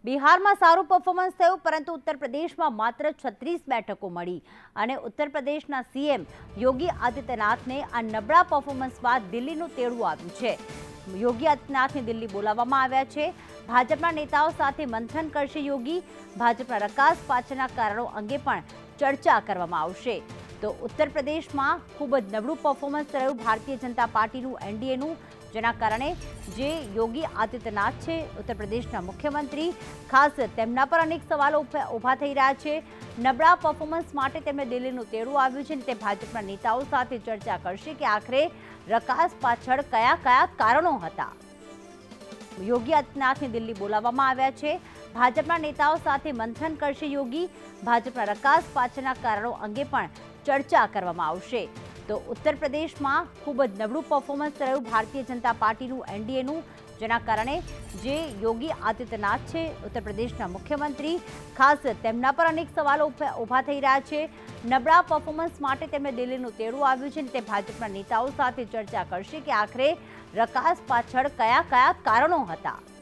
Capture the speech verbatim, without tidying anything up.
બિહારમાં સારું પરફોર્મન્સ થયું, પરંતુ ઉત્તર પ્રદેશમાં માત્ર છત્રીસ બેઠકો મળી અને ઉત્તર પ્રદેશના સીએમ યોગી આદિત્યનાથને આ નબળા પરફોર્મન્સ બાદ દિલ્હીનું તેડું આવ્યું છે। યોગી આદિત્યનાથને દિલ્હી બોલાવવામાં આવ્યા છે। ભાજપના નેતાઓ સાથે મંથન કરશે યોગી। ભાજપના રકાસ પાછળના કારણો અંગે પણ ચર્ચા કરવામાં આવશે। તો ઉત્તર પ્રદેશમાં ખૂબ જ નબળું પરફોર્મન્સ રહ્યું ભારતીય જનતા પાર્ટીનું એનડીએનું, જેના કારણે જે યોગી આદિત્યનાથ છે ઉત્તર પ્રદેશના મુખ્યમંત્રી, ખાસ તેમના પર અનેક સવાલો ઊભા થઈ રહ્યા છે। નબળા પરફોર્મન્સ માટે તેમને દિલ્હીનું તેડું આવ્યું છે અને તે ભાજપના નેતાઓ સાથે ચર્ચા કરશે કે આખરે રકાસ પાછળ કયા કયા કારણો હતા। યોગી આદિત્યનાથને દિલ્હી બોલાવવામાં આવ્યા છે। ભાજપના નેતાઓ સાથે મંથન કરશે યોગી। ભાજપના રકાસ પાછળના કારણો અંગે પણ ચર્ચા કરવામાં આવશે। તો ઉત્તર પ્રદેશમાં ખૂબ જ નબળું પરફોર્મન્સ રહ્યું ભારતીય જનતા પાર્ટીનું એનડીએનું, જેના કારણે જે યોગી આદિત્યનાથ છે ઉત્તર પ્રદેશના મુખ્યમંત્રી, ખાસ તેમના પર અનેક સવાલો ઊભા થઈ રહ્યા છે। નબળા પરફોર્મન્સ માટે તેમને દિલ્હીનું તેડું આવ્યું છે અને તે ભાજપના નેતાઓ સાથે ચર્ચા કરશે કે આખરે રકાસ પાછળ કયા કયા કારણો હતા।